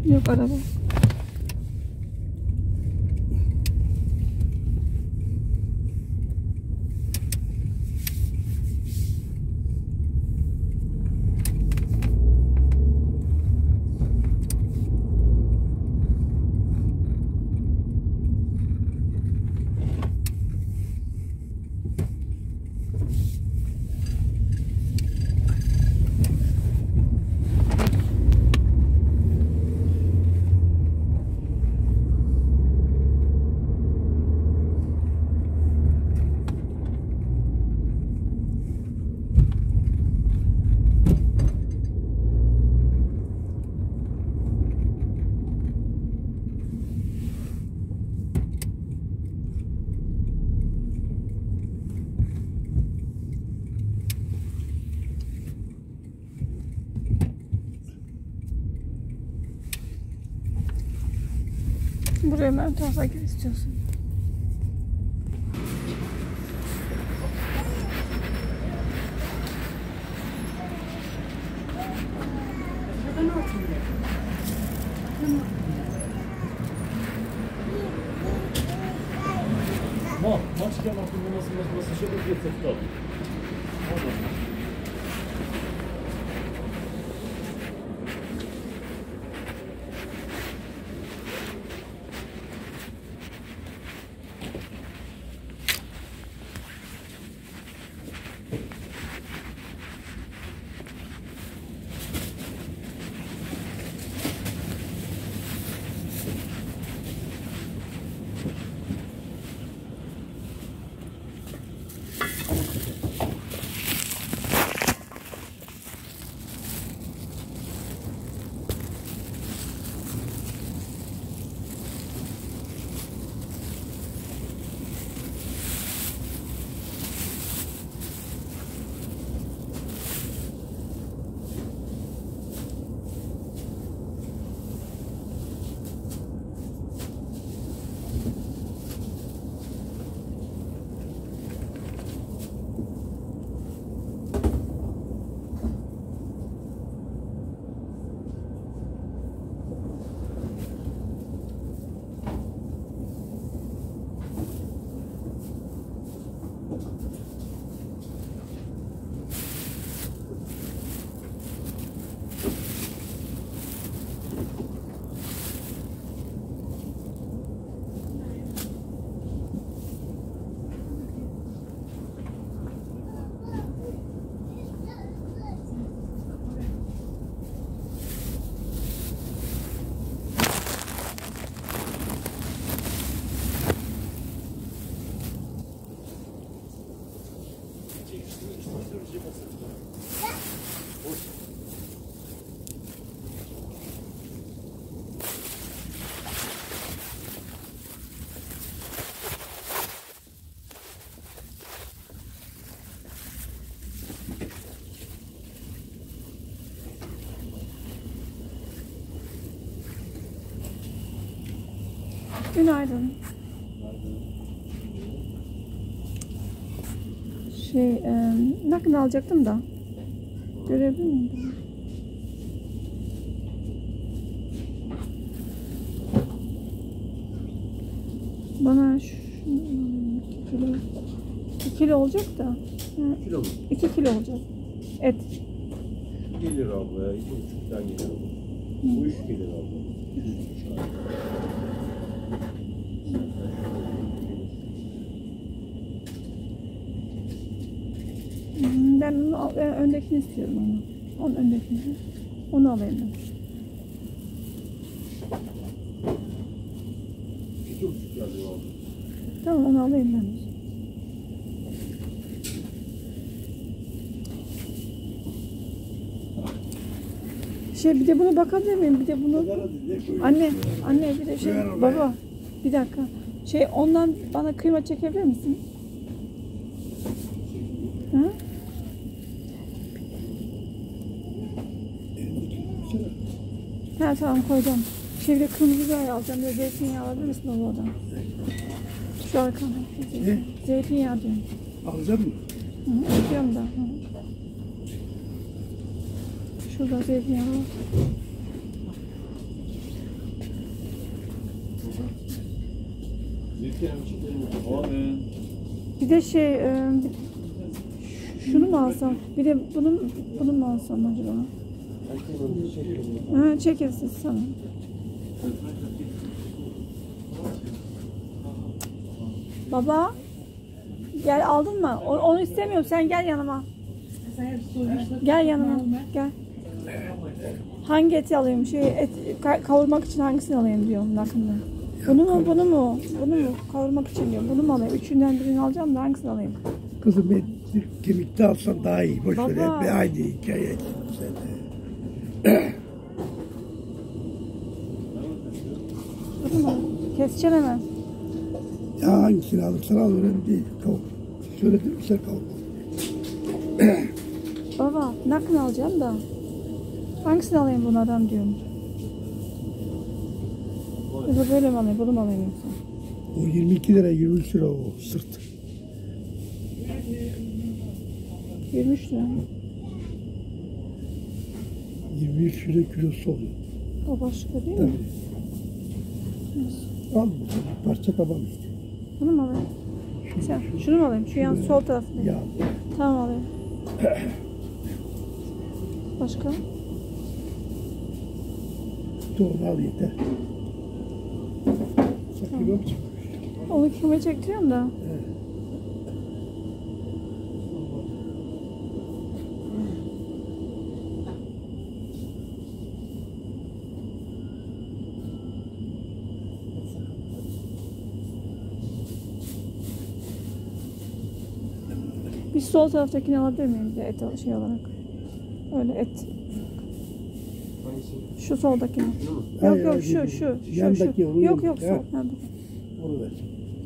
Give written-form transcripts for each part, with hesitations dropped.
Yok araba. Buraya mı ön tarafa gir istiyorsun? Maçken oturması şöyle bir tepki alıyor. Günaydın. Nakit alacaktım da. Görebilir miyim? Bana şu 2 kilo. 2 kilo olacak da. 2 kilo mu? 2 kilo olacak. Et. Gelir abla ya. 2,5'tan gelir abla. Bu 3 gelir abla. 3,5 Ben onu öndekini istiyorum onu. Onun öndekini. Onu alayım ben. 2,5 gelir abla. Tamam onu alayım ben. Bir de buna bakabilir miyim? Bir de bunu... Anne bir de baba bir dakika. Ondan bana kıyma çekebilir misin? Hı? Ha tamam koydum. Bir de kırmızı biber alacağım. Bir de zeytinyağı alabilir misin babadan? Şu arkada. Zeytinyağı diyorum. Alacak mısın? Hı, istiyorum da. Hı. Şurada zeytinyağı var. Abi. Bir de şunu mu alsam? Bir de bunu mu alsam acaba? Ha, çekilsin sana. Baba, gel aldın mı? Onu istemiyorum. Sen gel yanıma. Gel yanıma. Gel. Hangi eti alayım? Kavurmak için hangisini alayım diyorum yakında. Bunu mu, bunu mu? Bunu mu? Kavurmak için diyorum. Bunu mu alayım? Üçünden birini alacağım da hangisini alayım? Kızım ben kemikli alsan daha iyi. Boş ver. Baba. Hep aynı hikaye. Bunu mu? Keseceğim hemen. Ya hangisini alırsan al önemli değil. Kavur. Söyledim mi sen kavur. Baba, nakını alacağım da. Hangisini alayım bunlardan diyorum. Ya da böyle mi alayım, bunu mu alayım yoksa? O 22 lira 23 lira o sırt. 23 lira. 23 lira kilosu oluyor. O başka değil mi? Tabii. Al bu parça tamam işte. Bunu mu alayım? Şunu mu alayım? Şu yan sol tarafta. Ya Tamam alayım. Başka? doğru al yeter. Sakın yok. Onu kime çektiriyorum da. Bir sol taraftakini alabilir miyim bir de et olarak? Öyle et. Şu soldakini. Hayır, Yok hayır, şu. yandaki onu Yok yok. sol. Ha. Ha, bu. Onu ver.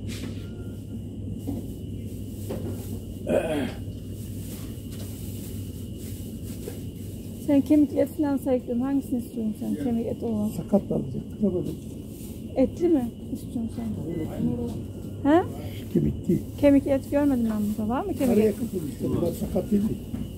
Sen kemik et falan sayıkladın. Hangisini istiyorsun sen? Kemik et olan. Sakat da alacak. Tamam. Etli mi istiyorsun sen? He? Kemikli. Kemik et görmedim ben burada. Var mı kemik Araya et? kısım işte. Bunlar sakat değil mi?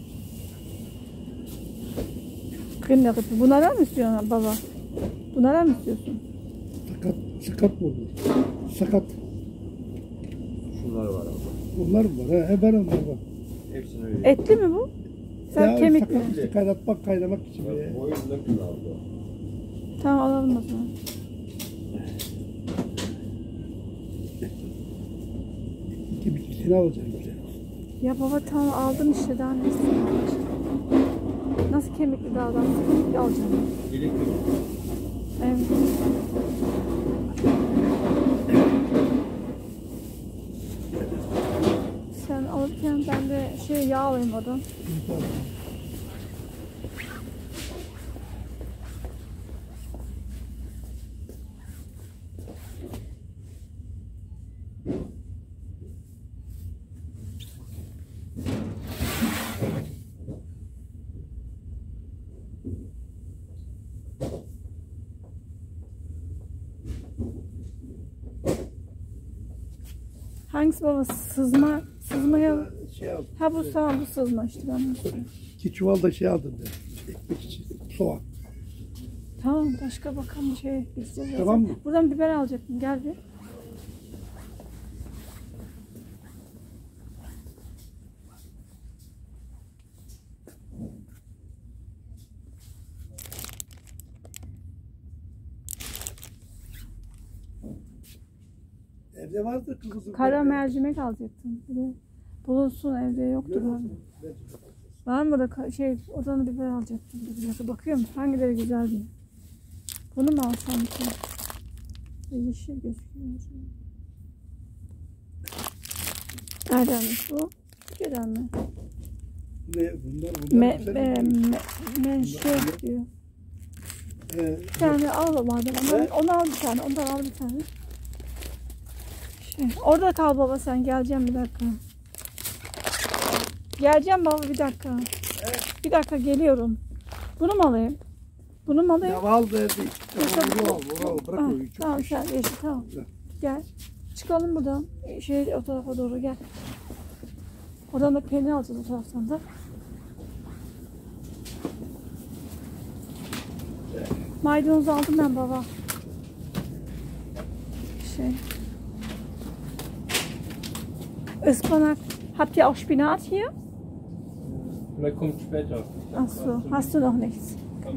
Kırnak eti. Bunlara mı istiyorsun baba? Bunlara mı istiyorsun? Sakat mı olur? Sakat. Şunlar var abi. Bunlar mı var? Ha, ben onlar var. Hepsini öyle. Etli mi bu? Sen Ya kemik mi? sakat işte kaynatmak kaynamak için. Bak, Ya. boyunda kıl abi. Tamam alalım o zaman. Kemiklisini alacaksın güzel. Ya baba tamam aldım işte daha ne istiyorsun? Nasıl kemikli daha nasıl kemikli alacağım? Gerekli mi? Evet. Sen alırken ben de yağ alayım oradan. Hangisi baba? Sızmaya... Şey al. Ha bu sağ bu sızma işte ben bunu istiyorum. 2 çuval da şey aldım ben. Ekmek için. Soğan. Tamam başka bakalım gideceğiz. Tamam mı? Buradan biber alacaktım gel bir. Evde vardır kızım. Kara mercimek alacaktım. Bir de bulunsun evde yoktur abi. Var mı burada odanı biber alacaktım. Bir dakika bakıyorum hangileri güzel diye. Bunu mu alsam ki? Yeşil gözüküyor. Neredenmiş bu? Türkiye'den mi? Menşe diyor. Bir tane al madem. Onu al bir tane. Ondan al bir tane. Orada kal baba sen. Geleceğim bir dakika. Geleceğim baba bir dakika. Bir dakika geliyorum. Bunu mu alayım? Bunu mu alayım? Ya al verdi. Bunu al. Bırak Ah, o çok. tamam sen yeşil tamam. Gel. Çıkalım buradan. O tarafa doğru gel. Oradan da peynir alacağız o taraftan da. Maydanoz aldım ben baba. Ispanak. Habt ihr auch Spinat hier? Vielleicht kommt später. Ach so, hast du noch nichts?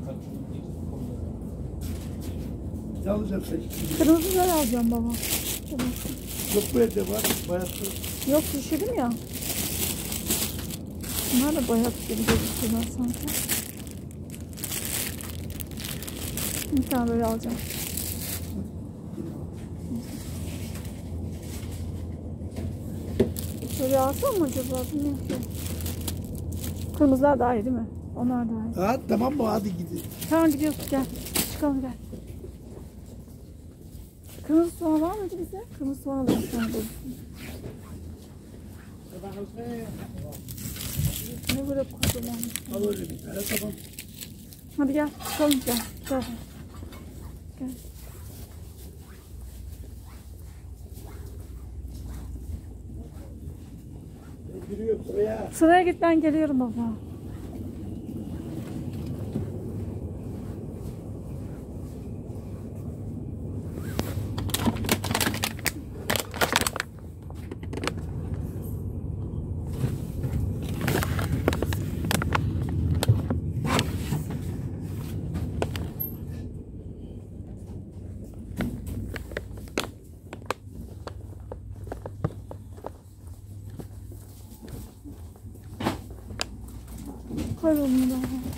Ne alacağım sen? Kırmızı biber alacağım baba. Yok bu evde var. Bayatlı. Yok düşürdüm ya. Bunlar da bayat gibi gözüküyorlar sanki. Bir tane böyle alacağım. Böyle alsam mı acaba? Bilmiyorum ki. Kırmızılar daha iyi değil mi? Onlar daha iyi. Ha tamam mı? Hadi gidin. Tamam gidiyoruz gel. Çıkalım gel. Kırmızı soğan var mıydı bize? Kırmızı soğan alalım şu anda. Ne böyle kocaman. Al öyle bir tane tamam. Hadi gel çıkalım gel. Gel. Gel. Giriyorum sıraya. Sıraya git ben geliyorum baba. Koy onu da.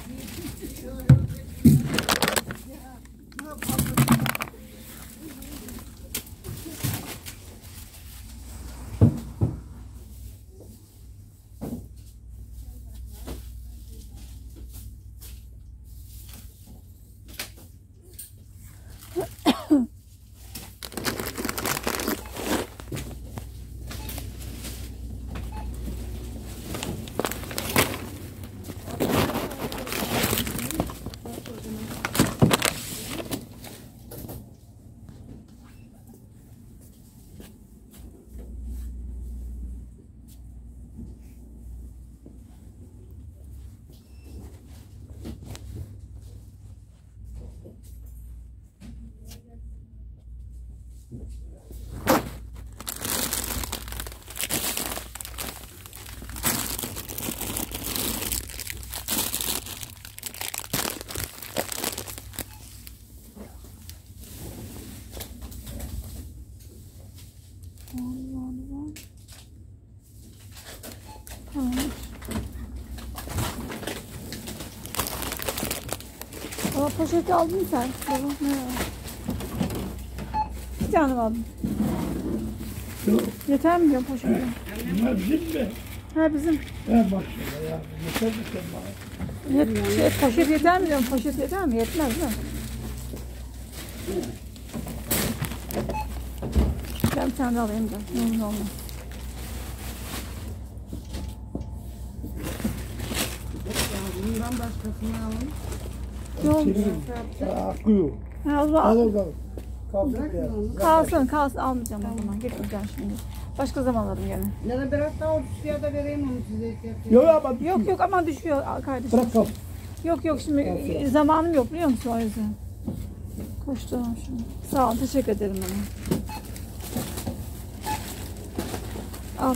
Tamam. Ama poşeti aldın mı sen? Baba, ne var? Bir tane mi aldın? Yok. Yeter mi diyorum poşeti? Bunlar bizim mi? Ha bizim. Ha maşallah ya. Yeter mi sen bana? Poşet yeter mi diyorum? Poşet yeter mi? Yetmez değil mi? Ben bir tane alayım da. Ne olur ne olmaz. Bundan başkasını alın. Ne olmuş? Akıyor. Ha, o zaman Al o zaman. Kalsın Bırakın ya. onu. kalsın almayacağım o zaman. Getireceğim şimdi. Başka zaman alırım gene. Ya da biraz daha ucuz fiyata vereyim onu size ihtiyaç. Yok ama Yok ama düşüyor kardeşim. bırak kalsın. Yok şimdi zamanım yok biliyor musun o yüzden. Koştum şimdi. Sağ ol teşekkür ederim bana. Al.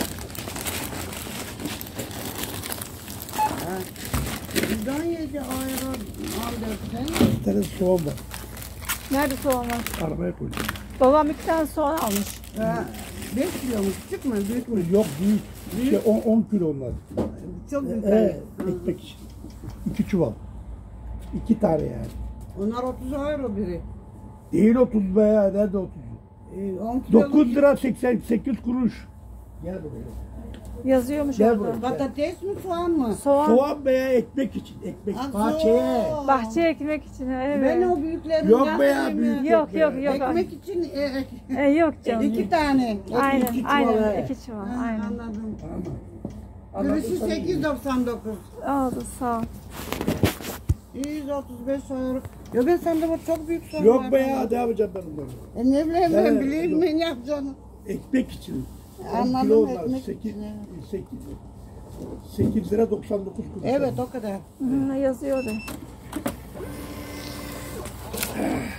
Bizden yiyece ayrı al dersen. Bir tane soğan var. Nerede soğan var? Arabaya koydum. Babam 2 tane soğan almış. 5 kilo mu? Küçük mü? Büyük mü? Yok büyük. Şey, 10 kilo onlar. Çok büyük. Evet. Ekmek için. 2 çuval. 2 tane yani. Onlar 30 euro biri. Değil 30 be ya. Nerede 30? 10 kilo. 9 lira 88 kuruş. Gel buraya. Yazıyormuş Gel orada. buraya. Patates mi soğan mı? Soğan. Soğan be ya ekmek için. Ekmek. Ah, Bahçeye. soğan. Bahçeye ekmek için. Evet. Ben o büyüklerinden Yok be ya alayım büyük. Yok be. yok. Ekmek için Yok canım. 2 tane. Aynen iki çuval, aynen he. 2 çuval Ha, aynen. Anladım. Tamam. Birisi 8.99. Oldu sağ ol. 135 euro. Ya ben sende bu çok büyük soğan Yok var. be ya. Ne yapacağım ben onları? Ne bileyim ben Evet, bileyim yok. ben yapacağım. Ekmek için. Anladım, ekmek için, 8 lira 99 kuruş. Evet o kadar. Hı, yazıyor orada.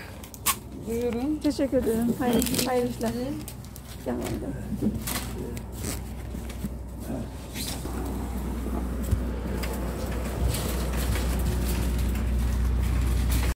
Buyurun. Teşekkür ederim. Hayırlı işler. Gel bakalım.